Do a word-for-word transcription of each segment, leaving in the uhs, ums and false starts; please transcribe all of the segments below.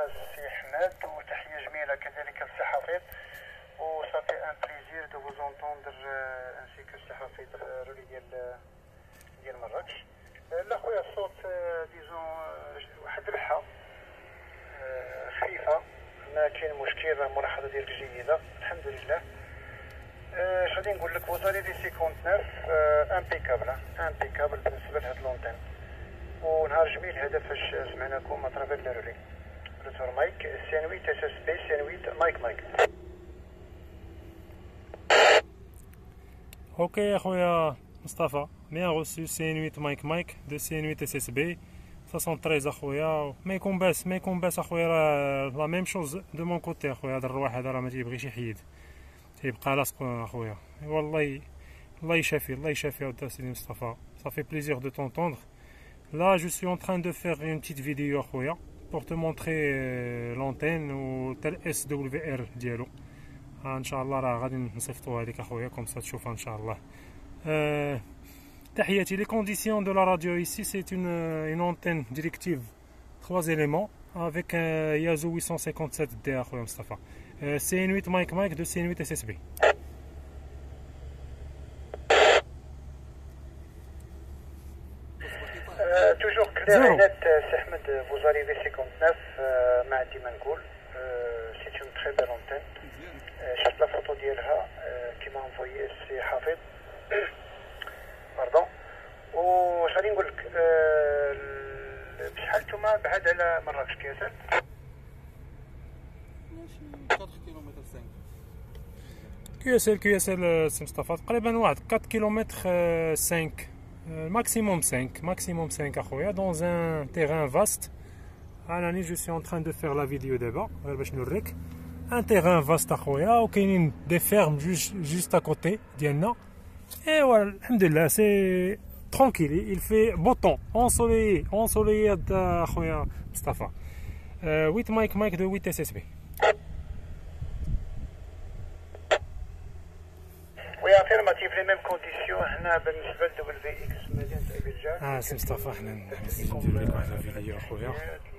السي حماد وتحية جميلة كذلك للسي حفيظ وصافي ان بليزير دو فوز اونتوندر انسي كو السي حفيظ الرولي ديال ديال مراكش. لا خويا الصوت ديزون واحد الربحة خفيفة ما كاين مشكل، الملاحظة ديالك جيدة الحمد لله. اش غادي نقول لك وزاري دي خمسة وتسعين امبيكابل امبيكابل بالنسبة لهاد لونتين ونهار جميل هذا فاش سمعناكم اترافير لي رولي. روتور مايك سي ان huit اس اس بي سي ان huit مايك مايك. اوكي يا خويا مصطفى، bien reçu سي ان huit مايك مايك دو سي ان huit اس اس بي ثلاثة وثلاثين اخويا. ما يكون باس ما يكون باس اخويا، راه لا ميم شوز دو مون كوتي اخويا. هذا الرواح هذا راه ما تيبغيش يحيد، تيبقى لاصق اخويا. والله الله يشافي الله يشافي ودار سيدي مصطفى. صافي بليزير دو تونتوندر. Là, je suis en train de faire une petite vidéo pour te montrer l'antenne ou tel S W R ديالو. ان شاء الله راه غادي نصيفطوها لك اخويا كوم سا تشوفها ان شاء الله. أه تحياتي. Les conditions de la radio ici, c'est une une antenne directive trois éléments avec un Yazo huit cent cinquante-sept D اخويا مصطفى. أه سي ان huit مايك مايك دو سي ان huit اس اس بي. توجور كلير نت سي احمد بوزاري في خمسة وتسعين ما عندي ما نقول. سي اون تري بيل اونتين. شفت لا فوتو ديالها كيما انفويي السي حفيظ باردون. واش غادي نقول لك بشحال نتوما بعاد على مراكش كياسر؟ أربعة كيلومتر خمسة. كياسر كياسر سي مصطفى تقريبا واحد أربعة كيلومتر خمسة maximum cinq, maximum cinq اخويا dans un terrain vaste. انا je suis en train de faire la vidéo d'abord غير باش نوريك un terrain vaste اخويا وكاينين des fermes juste juste à côté ديالنا. et voilà الحمد لله c'est tranquille, il fait beau temps ensoleillé ensoleillé اخويا مصطفى. huit مايك مايك دو huit اس اس بي. وي افيرماتيف لي ميم كونديسيون هنا بالنسبه لدبل في اكس مدينه ابي الجاد. اه سي مصطفى حنا نديرو لك واحد الفيديو اخويا.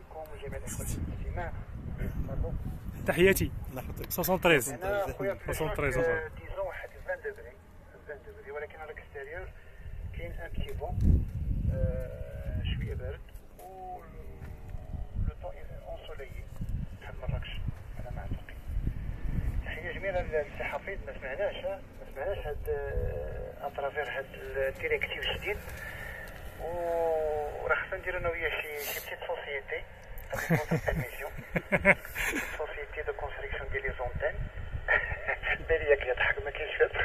تحياتي. ثلاثة وثلاثين انا خويا ثلاثة وثلاثين ديزون واحد عشرين دوغري عشرين دوغري ولكن على الاكستيريور كاين ان بتي بون شويه بارد و لو طون اونسوليي بحال مراكش على ما اعتقد. تحيه جميله للسي حفيظ. ما سمعناش ما سمعناش هاد اترافير هاد الديريكتيف الجديد و راه خصنا نديرو انا وياه شي شي بتيت سوسيتي ميسيون سوسيتي دو كونستركسيون ديال لي زونتين. بالي ياك يضحك ما كاينش فيها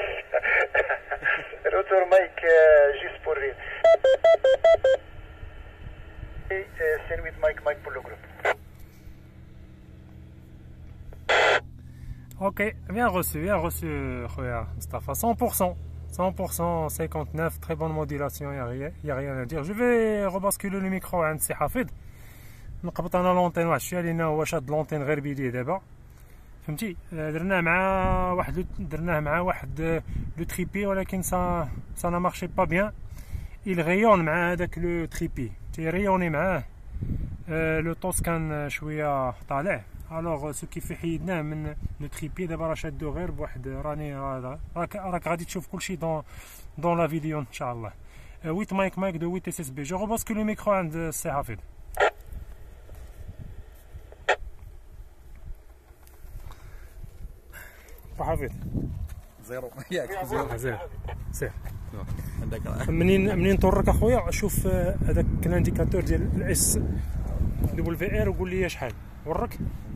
روتور مايك جيست بور رير سي huit مايك مايك بور لو جروب. Ok, bien reçu, bien reçu, خويا مصطفى. cent pour cent, cent pour cent, cinquante-neuf, très bonne modulation, il n'y a rien, y a rien à dire. Je vais rebasculer le micro عند سي حفيظ. نقبط انا لونتين واحد شويه لان هو شاد لونتين غير بيديه دابا فهمتي. درناه مع واحد درناه مع واحد لو تريبي ولكن سا سا نا مارشي با بيان. il rayonne مع هذاك لو تريبي تيريوني معاه. لو طوس كان شويه طالع الوغ سو كيفي حيدناه من لو تريبي. دابا راه شادو غير بواحد راني راك راك غادي تشوف كلشي دون دون لا فيديو ان شاء الله. huit مايك مايك دو huit اس اس بي. جو rebascule لو ميكرو عند السي حفيظ. حفيظ زيرو ياك زيرو زين سير. عندك منين منين طرك اخويا شوف هذاك الانديكاتور ديال الاس دبل في ار وقول لي شحال ورك.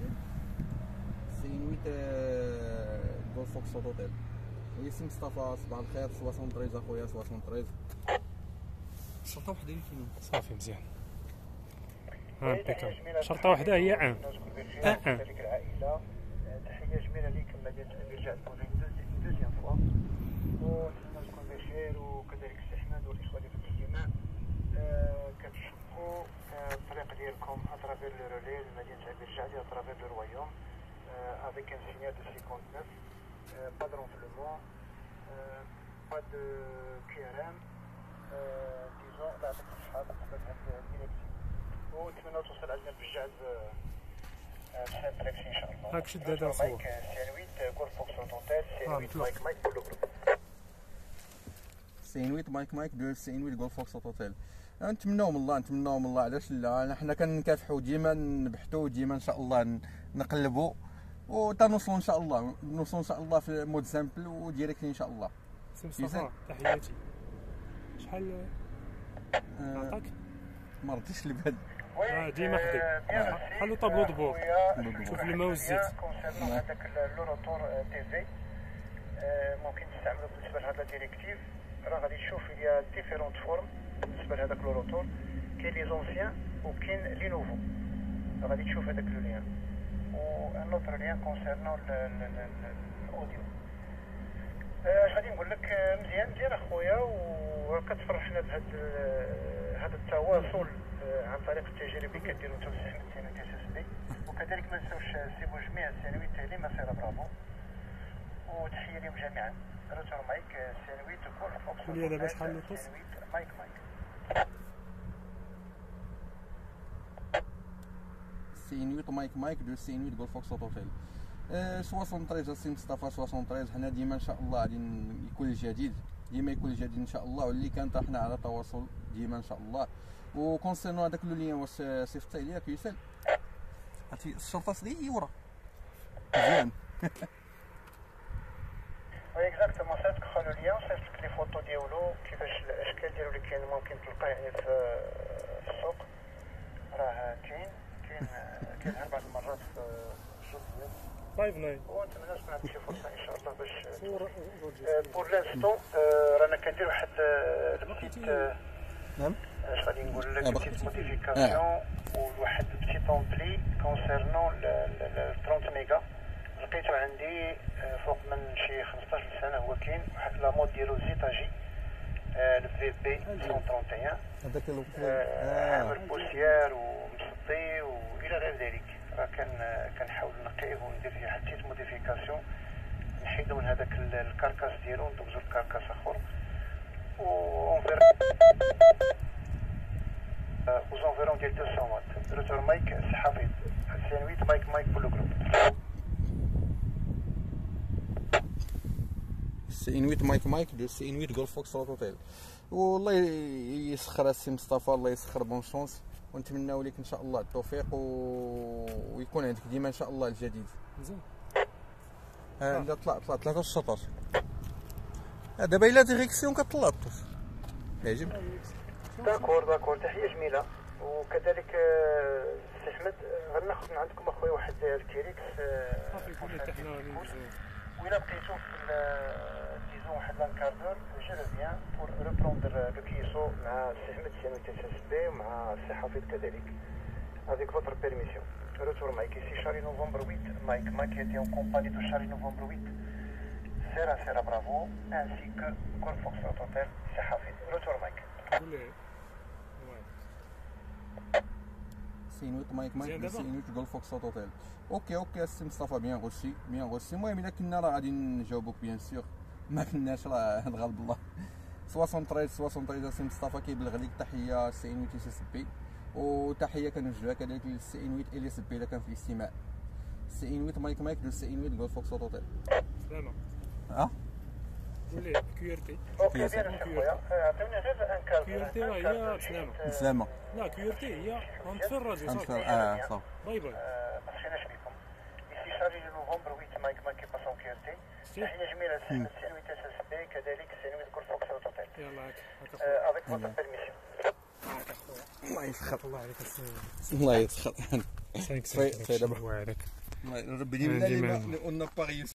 سي huit جولف فوكس هوتيل. ويسي مصطفى صباح الخير. ثلاثة وثلاثين اخويا ثلاثة وثلاثين. شرطه وحده اللي كاينه صافي مزيان. امبيكابل. شرطه وحده هي ان ان ان. تحيه جميله ليكم مدينه ابي الجاد بور دوزيام فوا ونتمنى تكون بخير وكذلك السي احمد والاخوه اللي في الاجتماع. كتشوفوا الطريق ديالكم اترافير لو رولي لمدينه ابي الجاد اترافير لو رويوم افيك ان سينيال دو cinquante-neuf. با دو رونفلمون با دو كي ار ام ديزون. الله يعطيك الصحه بالنسبه لهاد الديريكسيون ونتمنى توصل عندنا بالجعد سيمبلكس ان شاء الله. هاك شد هذا نصور. مايك سي ثمانية جولف فوكس اوتيل سي ثمانية مطلق. مايك مايك كله جروب. سي ثمانية مايك مايك دو سي ثمانية جولف فوكس اوتيل. نتمناو من الله نتمناو من الله، علاش لا، حنا كنكافحوا ديما نبحثوا ديما ان شاء الله نقلبوا وتنوصلوا ان شاء الله نوصلوا ان شاء الله في مود سامبل وديريكت ان شاء الله. سي مصطفى تحياتي. شحال آه، عطاك؟ ما رديتش البال. اه ديما خدي بحالو طابلو دبور. شوف الماء والزيت. كونسيرنون هذاك لو روتور تي في ممكن تستعملو بالنسبه لهذا الديريكتيف. راه غادي تشوف ليا ديفيرونت فورم بالنسبه لهذاك لو روتور، كاين لي زونسيان وكاين لي نوفو. غادي تشوف هذاك لو ليان و ان اوتر ليان كونسيرنون الاوديو. اش غادي نقول لك، مزيان مزيان اخويا، وكتفرحنا بهذا هذا التواصل عن طريق التجارب اللي كديروا انتم في سحب السينويت اس اس بي. وكذلك ما نساوش نسيبوا جميع السينويت اللي ما سير برافو، وتحيه لهم جميعا. روتور مايك سينويت كل فوق قول لي دابا شحال لوطوس؟ مايك مايك سي ثمانية مايك مايك دو سي ثمانية جولف فوكس اوتيل. أه ثلاثة وعشرين السي مصطفى ثلاثة وعشرين. حنا ديما ان شاء الله غادي يكون الجديد، ديما يكون الجديد ان شاء الله، واللي كان حتى حنا على تواصل ديما ان شاء الله. وكونسيرنو هذاك لو ليان واش صيفطتيه ليا كيسال عرفتي الشرطه ديالي ورا مزيان. وي اكزاكتومون صيفط لك لو ليان، صيفط لك لي فوتو ديالو كيفاش الاشكال ديالو اللي كاين ممكن تلقاه يعني في في السوق. راه كاين كاين كاين اربع مرات في السوق ديالو. فايف ناين. ونتمنى تكون عندك شي فرصه ان شاء الله باش صور بور لانستون. رانا كندير واحد البتيت نعم اش غادي نقول لك، آه، بتيت موديفيكاسيون وواحد البتيت اومبلي كونسيرنون ثلاثين ميجا. لقيتو عندي فوق من شي خمسطاش سنه، هو كاين واحد لا مود ديالو زيتاجي الفي بي مية وواحد وثلاثين. هذاك عامل بوسيار ومصدي والى غير ذلك. راه كان كنحاول نقيه وندير فيه واحد التيت موديفيكاسيون، نحيدو من هذاك الكاركاس ديالو وندوزو لكاركاس اخر وونفير وزونفيرون ديال مئتين واط. روتور مايك الصحافي ثمانية مايك مايك بلو جروب. سي ثمانية مايك مايك دو سي ثمانية جولف فوكس اوتيل. والله يسخر السي مصطفى، الله يسخر بون شونس، ونتمناو لك ان شاء الله التوفيق و... ويكون عندك ديما ان شاء الله الجديد. مزيان. اه لا طلع طلع ثلاثة الشطر. دابا الا ديريكسيون كطلع الطوس يعجب. داكور داكور تحيه جميله. وكذلك سي احمد غناخذ من عندكم اخويا واحد الكيريكس صافي كل حتى حنا غادي ندوزو. وإلا بقيتو في ديزون واحد لانكاردور جو ريفيان بور ريبروندر لو كيسو مع سي احمد سي تي اس بي ومع السي حفيظ كذلك avec votre permission. Retour Mike ici Charlie Novembre huit. Mike Mike était en compagnie de Charlie Novembre huit. Serra Serra Bravo ainsi que Golf Fox Hotel c'est Hafid. Retour Mike. قول لي سي ثمانية مايك مايك مزيان دو دابا؟ سي ثمانية جولف فوكس اوتيل. اوكي اوكي السي مصطفى بيان غوشي بيان غوشي. المهم الا كنا راه غادي نجاوبوك بيان سيغ، ما كناش راه الغالب الله. ثلاثة وعشرين ثلاثة وعشرين السي مصطفى كيبلغ لك تحيه سي ثمانية تي اس بي، وتحيه كنوجهها كذلك للسي ثمانية ال اس بي الا كان في الاستماع. سي ثمانية مايك مايك دو سي ثمانية جولف فوكس اوتيل. سلامة. اه قول لي كيو ار تي. اوكي بيان اخويا عطيوني غير ان كارت. كيو ار تي راه هي بسلامة. سلامه. لا كيو ار تي هي غنطفي الراديو غنطفي- صافي. اه صافي. باي باي. ما خشيناش بكم. ici Charlie Novembre huit Mike Mike passe en Q R T. شتي؟ تحيه جميله لسي ثمانية اس اس بي كذلك سي ثمانية Golf Fox Hotel. يلا هاك هاك اخويا. avec votre permission. هاك اخويا. الله يسخر الله عليك السي. الله يسخر. سانك سي- سي سانك. دابا. الله عليك. ربي ديما ديما. اللي قلنا باغي